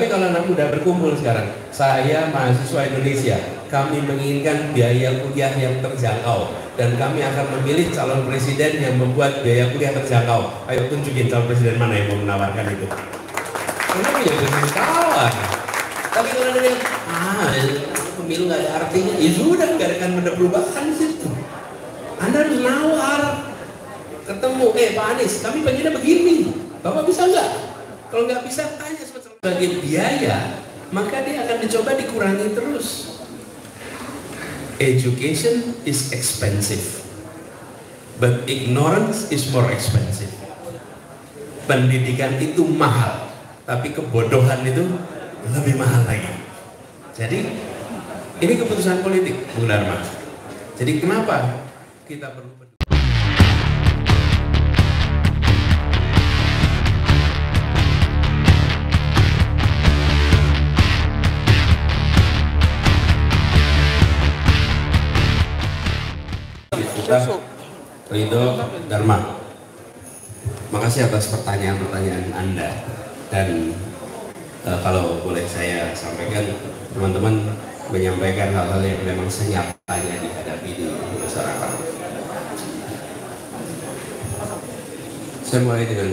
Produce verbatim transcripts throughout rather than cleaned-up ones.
Tapi kalau anak muda berkumpul sekarang, saya mahasiswa Indonesia, kami menginginkan biaya kuliah yang terjangkau, dan kami akan memilih calon presiden yang membuat biaya kuliah terjangkau. Ayo tunjukin calon presiden mana yang mau menawarkan itu. Kenapa ya presiden kalah? Tapi kalau ada yang ah pemilu nggak ada artinya, ya sudah, nggak akan ada perubahan di situ. Anda harus nawar, ketemu, eh Pak Anies, kami pengennya begini, Bapak bisa nggak? Kalau nggak bisa, tanya sebagai biaya, maka dia akan dicoba dikurangi terus. Education is expensive, but ignorance is more expensive. Pendidikan itu mahal, tapi kebodohan itu lebih mahal lagi. Jadi ini keputusan politik, Bung Dharma. Jadi kenapa kita perlu Ridho Dharma. Makasih atas pertanyaan-pertanyaan Anda, dan e, kalau boleh saya sampaikan, teman-teman menyampaikan hal-hal yang memang senyatanya dihadapi di masyarakat. Saya mulai dengan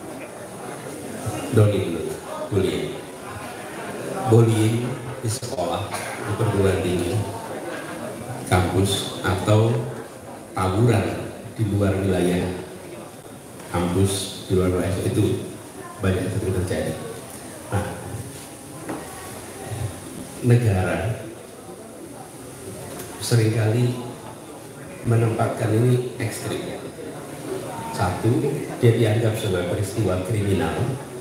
Doni dulu, bullying. Bullying di sekolah, di perguruan tinggi, kampus, atau tawuran di luar wilayah kampus, di luar wilayah itu banyak sering terjadi. Nah, negara seringkali menempatkan ini ekstrim. Satu, dia dianggap sebagai peristiwa kriminal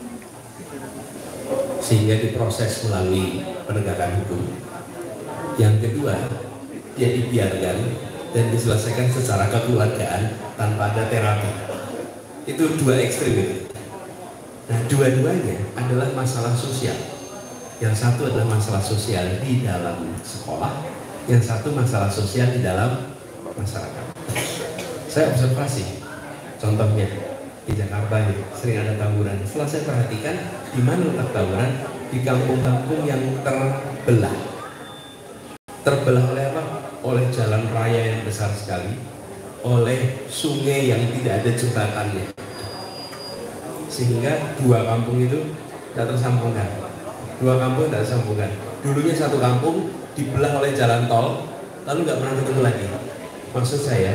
sehingga diproses melalui penegakan hukum. Yang kedua, dia dibiarkan dan diselesaikan secara kekeluargaan tanpa ada terapi. Itu dua ekstrim itu. Nah, dua-duanya adalah masalah sosial. Yang satu adalah masalah sosial di dalam sekolah, yang satu masalah sosial di dalam masyarakat. Saya observasi, contohnya di Jakarta ini sering ada tawuran. Setelah saya perhatikan, di mana letak tawuran? Di kampung-kampung yang terbelah. Terbelah oleh apa? Oleh jalan raya yang besar sekali, oleh sungai yang tidak ada jembatannya, sehingga dua kampung itu tidak tersambungkan. Dua kampung tidak tersambungkan. Dulunya satu kampung dibelah oleh jalan tol, lalu nggak pernah ketemu lagi. Maksud saya,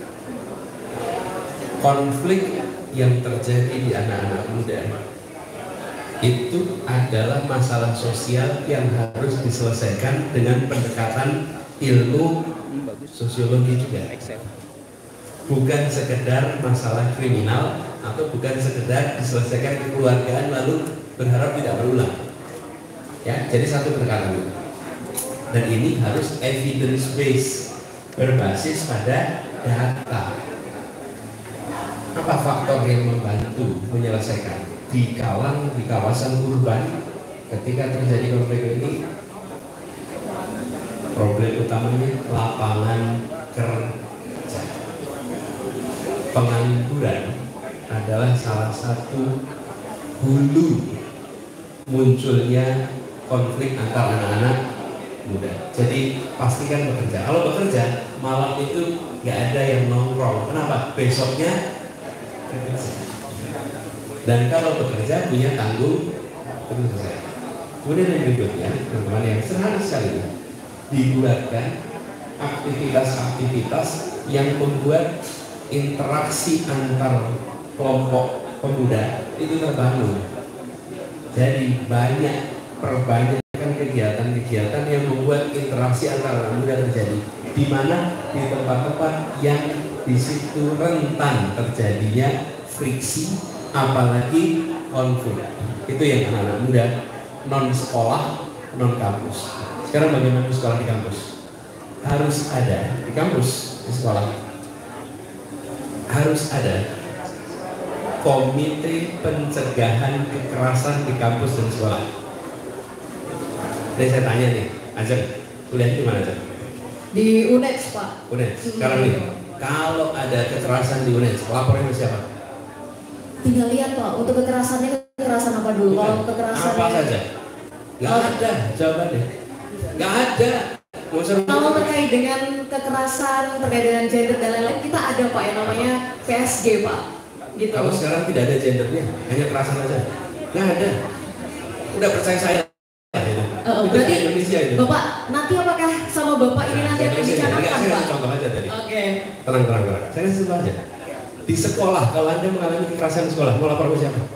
konflik yang terjadi di anak-anak muda itu adalah masalah sosial yang harus diselesaikan dengan pendekatan ilmu sosiologi juga, bukan sekedar masalah kriminal atau bukan sekedar diselesaikan kekeluargaan lalu berharap tidak berulang. Ya, jadi satu pendekatan itu, dan ini harus evidence based, berbasis pada data. Apa faktor yang membantu menyelesaikan di kalang di kawasan urban ketika terjadi konflik ini? Problem utamanya lapangan kerja. Pengangguran adalah salah satu hulu munculnya konflik antar anak-anak muda. Jadi pastikan bekerja. Kalau bekerja malam itu nggak ada yang nongkrong. Kenapa? Besoknya bekerja. Dan kalau bekerja punya tanggung jawab. Kemudian yang berikutnya, teman-teman, yang sederhana sekali, dibuatkan aktivitas-aktivitas yang membuat interaksi antar kelompok pemuda itu terbangun. Jadi banyak perbanyakkan kegiatan-kegiatan yang membuat interaksi antar anak muda terjadi, di mana di tempat-tempat yang di situ rentan terjadinya friksi, apalagi konflik. Itu yang anak-anak muda non sekolah, non kampus. Sekarang bagaimana sekolah di kampus? Harus ada di kampus, di sekolah harus ada komite pencegahan kekerasan di kampus dan sekolah. Jadi saya tanya nih, Ajeng, kuliah di mana Ajeng? Di U N E D S, Pak. U N E D S. Sekarang nih, kalau ada kekerasan di U N E D S, lapornya ke siapa? Tinggal lihat, Pak, untuk kekerasannya kekerasan apa dulu? Kalau kekerasan apa saja? Nggak ada jawabannya. Nggak ada. Kalau terkait dengan kekerasan, terkait dengan gender dan lain-lain, kita ada Pak yang namanya P S G Pak. Gitu. Kalau sekarang tidak ada gendernya, hanya kekerasan aja. Nggak ada. Udah percaya saya. Uh, berarti Indonesia itu. Bapak nanti apakah sama Bapak ini nanti akan dicanakan Pak? Saya kasih contoh aja tadi. Oke. Okay. Tenang, tenang, tenang. Saya kasih contoh aja. Di sekolah, kalau Anda mengalami kekerasan di sekolah, mau lapor ke siapa?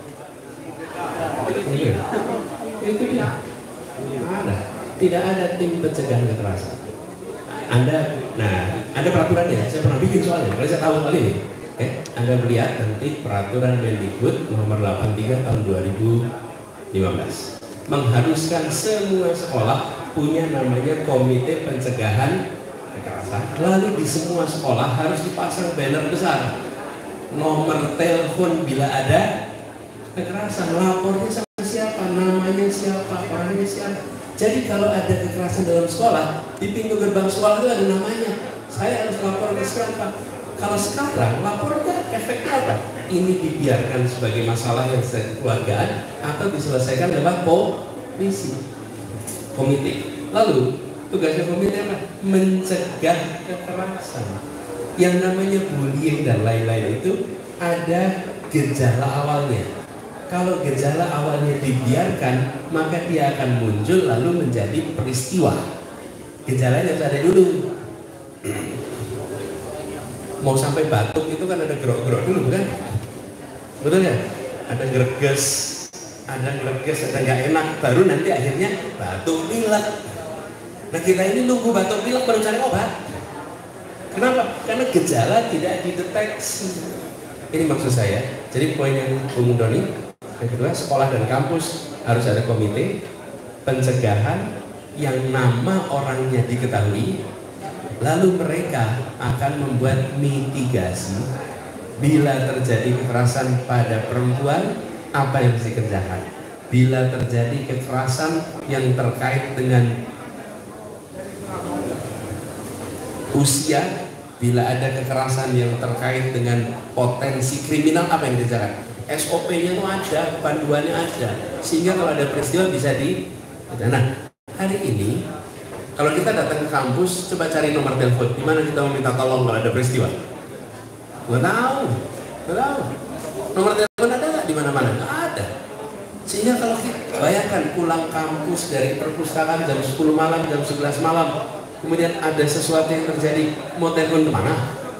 Itu dia. Ada. Tidak ada tim pencegahan kekerasan. Anda, nah, ada peraturannya. Saya pernah bikin soalnya. Kalau saya tahu kali ini, eh, Anda melihat nanti peraturan Mendikbud nomor delapan puluh tiga tahun dua ribu lima belas mengharuskan semua sekolah punya namanya komite pencegahan kekerasan. Lalu di semua sekolah harus dipasang banner besar, nomor telepon bila ada kekerasan, lapornya sama siapa, namanya siapa, orangnya siapa. Jadi kalau ada kekerasan dalam sekolah, di pintu gerbang sekolah itu ada namanya. Saya harus lapor ke siapa. Kalau sekarang lapornya efeknya apa? Ini dibiarkan sebagai masalah yang kekeluargaan atau diselesaikan lewat komisi, komite. Lalu tugasnya komite apa? Mencegah kekerasan. Yang namanya bullying dan lain-lain itu ada gejala awalnya. Kalau gejala awalnya dibiarkan, maka dia akan muncul lalu menjadi peristiwa. Gejalanya harus ada dulu. Mau sampai batuk itu kan ada gerok-gerok dulu, bukan? Betul ya? Ada greges, ada greges, ada nggak enak, baru nanti akhirnya batuk pilek. Nah kita ini nunggu batuk pilek baru cari obat. Kenapa? Karena gejala tidak dideteksi. Ini maksud saya. Jadi poin yang Bung Doni, yang kedua, sekolah dan kampus harus ada komite pencegahan yang nama orangnya diketahui. Lalu mereka akan membuat mitigasi bila terjadi kekerasan pada perempuan, apa yang harus dikerjakan. Bila terjadi kekerasan yang terkait dengan usia, bila ada kekerasan yang terkait dengan potensi kriminal, apa yang dikerjakan. S O P-nya itu ada, panduannya ada, sehingga kalau ada peristiwa bisa di. Nah, hari ini kalau kita datang ke kampus, coba cari nomor telepon. Di mana kita meminta tolong kalau ada peristiwa? Nggak tahu, nggak tahu. Nomor telepon ada nggak di mana-mana? Nggak ada. Sehingga kalau kita bayangkan pulang kampus dari perpustakaan jam sepuluh malam, jam sebelas malam, kemudian ada sesuatu yang terjadi, mau telepon kemana?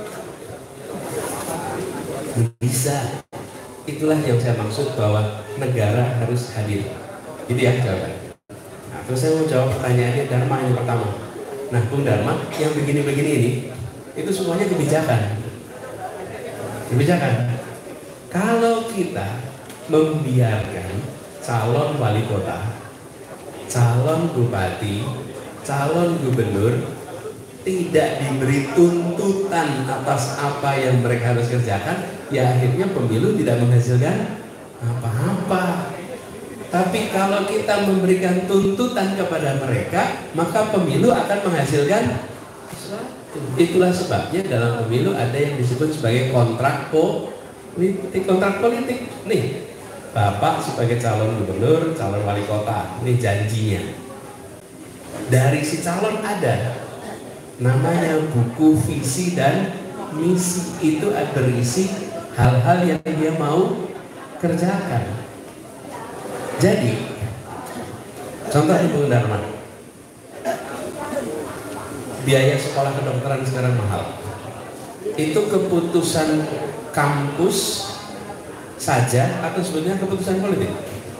Bisa. Itulah yang saya maksud bahwa negara harus hadir. Itu ya jawabannya. Terus saya mau jawab pertanyaannya Dharma yang pertama. Nah, Bung Dharma, yang begini-begini ini, itu semuanya kebijakan. Kebijakan. Kalau kita membiarkan calon wali kota, calon bupati, calon gubernur tidak diberi tuntutan atas apa yang mereka harus kerjakan, ya akhirnya pemilu tidak menghasilkan apa-apa. Tapi kalau kita memberikan tuntutan kepada mereka, maka pemilu akan menghasilkan sesuatu. Itulah sebabnya dalam pemilu ada yang disebut sebagai kontrak politik. Kontrak politik. Nih, Bapak sebagai calon gubernur, calon wali kota, ini janjinya. Dari si calon ada namanya buku visi dan misi. Itu berisi hal-hal yang dia mau kerjakan. Jadi, contohnya Bung Dharma, biaya sekolah kedokteran sekarang mahal. Itu keputusan kampus saja atau sebenarnya keputusan politik?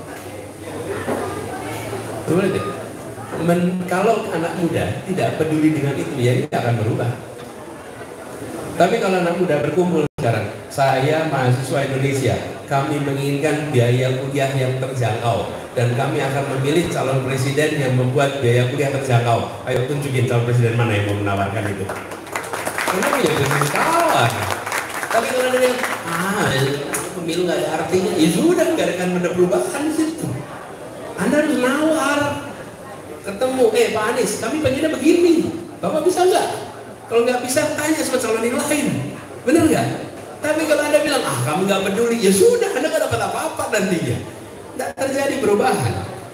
Politik. Men, kalau anak muda tidak peduli dengan itu, ya ini akan berubah. Tapi kalau anak muda berkumpul sekarang, saya mahasiswa Indonesia, kami menginginkan biaya kuliah yang terjangkau dan kami akan memilih calon presiden yang membuat biaya kuliah terjangkau. Ayo tunjukin calon presiden mana yang mau menawarkan itu. Karena punya presiden tawar. Tapi kalau ada yang ah pemilu nggak ada artinya, ya sudah nggak akan ada perubahan di situ. Anda harus nawar, ketemu, eh Pak Anies, kami pengennya begini, Bapak bisa nggak? Kalau nggak bisa tanya sama calon yang lain, bener nggak? Tapi kalau Anda bilang, ah kamu nggak peduli, ya sudah, Anda nggak dapat apa-apa nantinya. Nggak terjadi perubahan.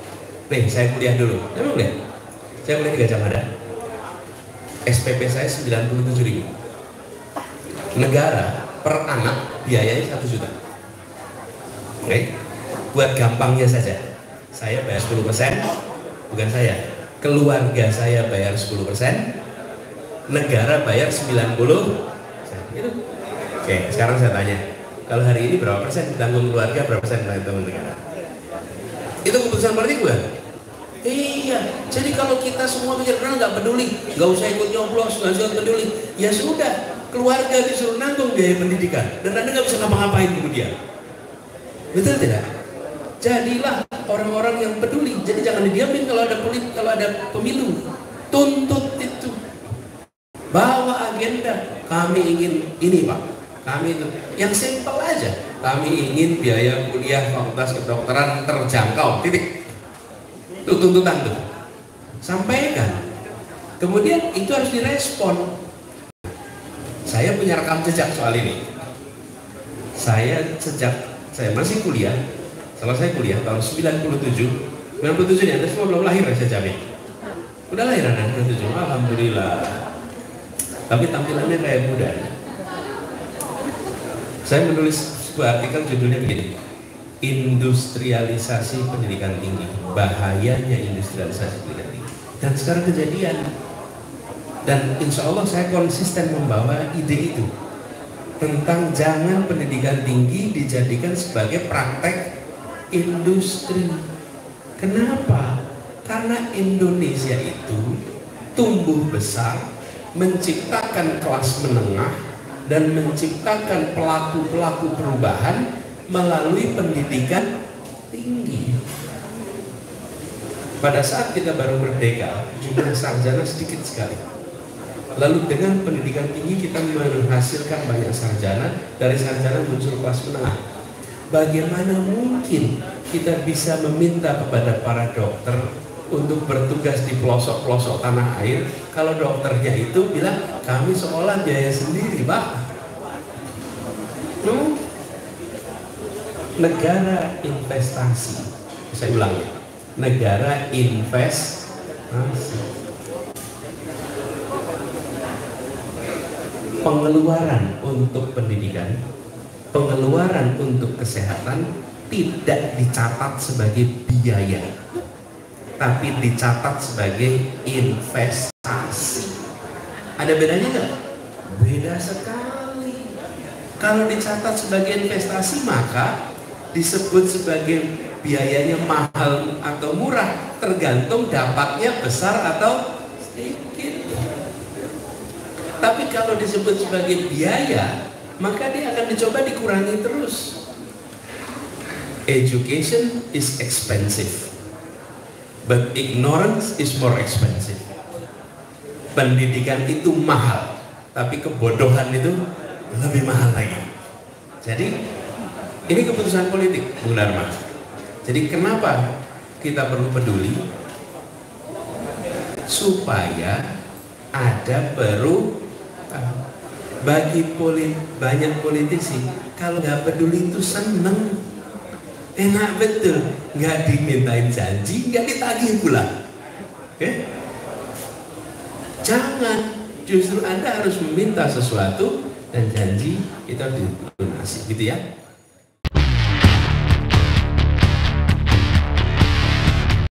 Nih, saya kuliah dulu. Emang deh, saya kuliah di Gajah Mada. S P P saya sembilan puluh tujuh ribu. Negara per anak biayanya satu juta. Oke, okay? Buat gampangnya saja, saya bayar sepuluh persen, bukan saya, keluarga saya bayar sepuluh persen, negara bayar sembilan puluh persen. Gitu. Oke, okay, sekarang saya tanya, kalau hari ini berapa persen ditanggung keluarga, berapa persen ditanggung negara? Itu keputusan politik gue. Iya, jadi kalau kita semua pikir nggak peduli, nggak usah ikut nyoblos, nggak usah peduli, ya sudah, keluarga disuruh nanggung biaya pendidikan, dan Anda nggak bisa ngapa-ngapain kemudian. Betul tidak? Jadilah orang-orang yang peduli. Jadi jangan didiamin kalau ada politik, kalau ada pemilu. Tuntut itu. Bawa agenda. Kami ingin ini, Pak. Kami itu yang simpel aja. Kami ingin biaya kuliah fakultas kedokteran terjangkau. Titik. Itu tuntutan tuh. Sampaikan. Kemudian itu harus direspon. Saya punya rekam jejak soal ini. Saya sejak saya masih kuliah, selesai kuliah tahun sembilan puluh tujuh, sembilan puluh tujuh nih, Anda semua belum lahir ya saya jamin. Udah lahir Anda sembilan puluh tujuh, alhamdulillah. Tapi tampilannya kayak muda. Saya menulis sebuah artikel judulnya begini, industrialisasi pendidikan tinggi, bahayanya industrialisasi pendidikan tinggi. Dan sekarang kejadian. Dan insya Allah saya konsisten membawa ide itu tentang jangan pendidikan tinggi dijadikan sebagai praktek industri. Kenapa? Karena Indonesia itu tumbuh besar, menciptakan kelas menengah dan menciptakan pelaku-pelaku perubahan melalui pendidikan tinggi. Pada saat kita baru merdeka, jumlah sarjana sedikit sekali. Lalu dengan pendidikan tinggi kita menghasilkan banyak sarjana, dari sarjana muncul kelas menengah. Bagaimana mungkin kita bisa meminta kepada para dokter untuk bertugas di pelosok-pelosok tanah air kalau dokternya itu bilang kami sekolah biaya sendiri, Pak? Hmm? Negara investasi, saya ulangi, negara investasi. Pengeluaran untuk pendidikan, pengeluaran untuk kesehatan tidak dicatat sebagai biaya, tapi dicatat sebagai investasi. Ada bedanya nggak? Beda sekali. Kalau dicatat sebagai investasi maka disebut sebagai biayanya mahal atau murah, tergantung dapatnya besar atau sedikit. Tapi kalau disebut sebagai biaya, maka dia akan dicoba dikurangi terus. Education is expensive, but ignorance is more expensive. Pendidikan itu mahal, tapi kebodohan itu lebih mahal lagi. Jadi ini keputusan politik, Bung Dharma. Jadi kenapa kita perlu peduli? Supaya ada perubahan. Bagi polit, banyak politisi kalau nggak peduli itu seneng, enak betul, nggak dimintain janji, nggak ditagih pula. Oke? Jangan, justru Anda harus meminta sesuatu dan janji itu dilunasi, gitu ya.